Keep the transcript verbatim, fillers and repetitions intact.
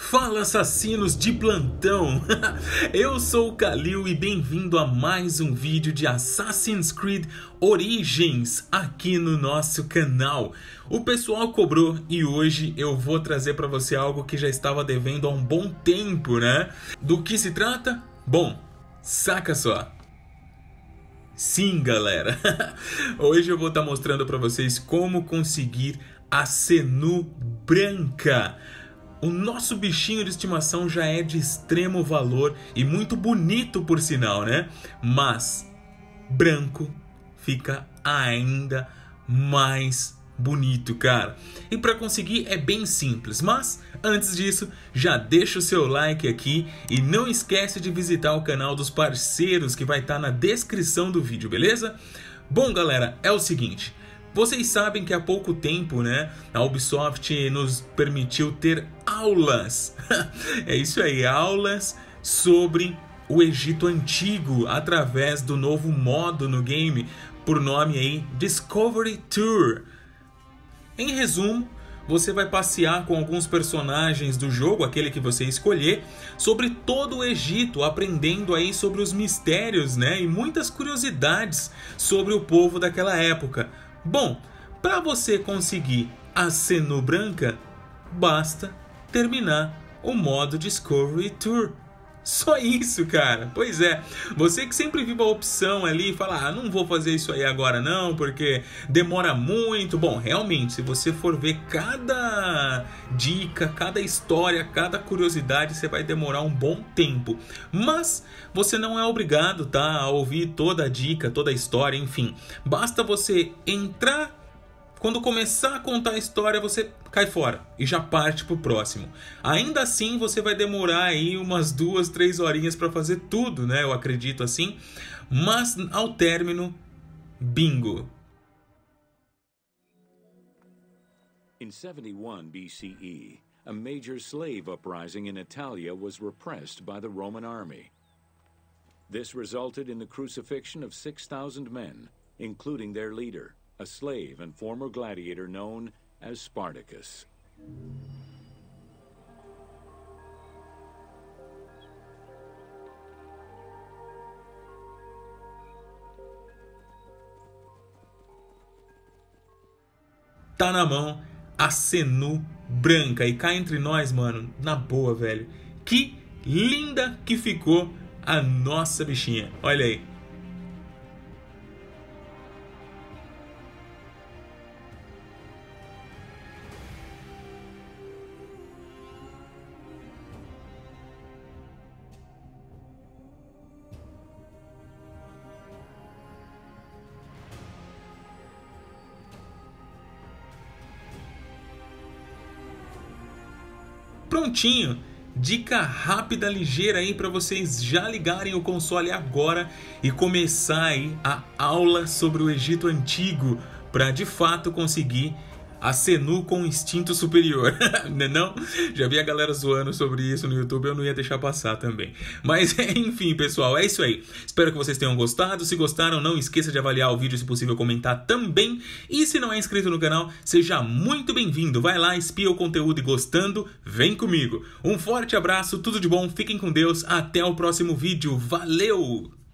Fala, assassinos de plantão! Eu sou o Kalil e bem-vindo a mais um vídeo de Assassin's Creed Origins aqui no nosso canal. O pessoal cobrou e hoje eu vou trazer para você algo que já estava devendo há um bom tempo, né? Do que se trata? Bom, saca só! Sim, galera! Hoje eu vou estar mostrando para vocês como conseguir a Senu branca. O nosso bichinho de estimação já é de extremo valor e muito bonito por sinal, né? Mas branco fica ainda mais bonito, cara. E para conseguir é bem simples, mas antes disso, já deixa o seu like aqui e não esquece de visitar o canal dos parceiros que vai estar na descrição do vídeo, beleza? Bom, galera, é o seguinte. Vocês sabem que há pouco tempo, né, a Ubisoft nos permitiu ter aulas, é isso aí, aulas sobre o Egito Antigo através do novo modo no game, por nome aí Discovery Tour. Em resumo, você vai passear com alguns personagens do jogo, aquele que você escolher, sobre todo o Egito, aprendendo aí sobre os mistérios, né, e muitas curiosidades sobre o povo daquela época. Bom, para você conseguir a Senu branca, basta terminar o modo Discovery Tour. Só isso, cara. Pois é, você que sempre viu a opção ali e fala, ah, não vou fazer isso aí agora não, porque demora muito. Bom, realmente, se você for ver cada dica, cada história, cada curiosidade, você vai demorar um bom tempo. Mas você não é obrigado, tá, a ouvir toda a dica, toda a história, enfim. Basta você entrar. Quando começar a contar a história, você cai fora e já parte pro próximo. Ainda assim, você vai demorar aí umas duas, três horinhas para fazer tudo, né? Eu acredito assim. Mas ao término, bingo! In seventy-one B C E, a major slave uprising in Italia was repressed by the Roman army. This resulted in the crucifixion of six thousand men, including their leader, a slave and former gladiator known as Spartacus. Tá na mão a Senu branca. E cá entre nós, mano, na boa, velho. Que linda que ficou a nossa bichinha. Olha aí. Prontinho, dica rápida, ligeira aí para vocês já ligarem o console agora e começar aí a aula sobre o Egito Antigo para de fato conseguir a Senu com instinto superior, né não? Já vi a galera zoando sobre isso no YouTube, eu não ia deixar passar também. Mas enfim, pessoal, é isso aí. Espero que vocês tenham gostado. Se gostaram, não esqueça de avaliar o vídeo, se possível comentar também. E se não é inscrito no canal, seja muito bem-vindo. Vai lá, espia o conteúdo e gostando, vem comigo. Um forte abraço, tudo de bom, fiquem com Deus, até o próximo vídeo. Valeu!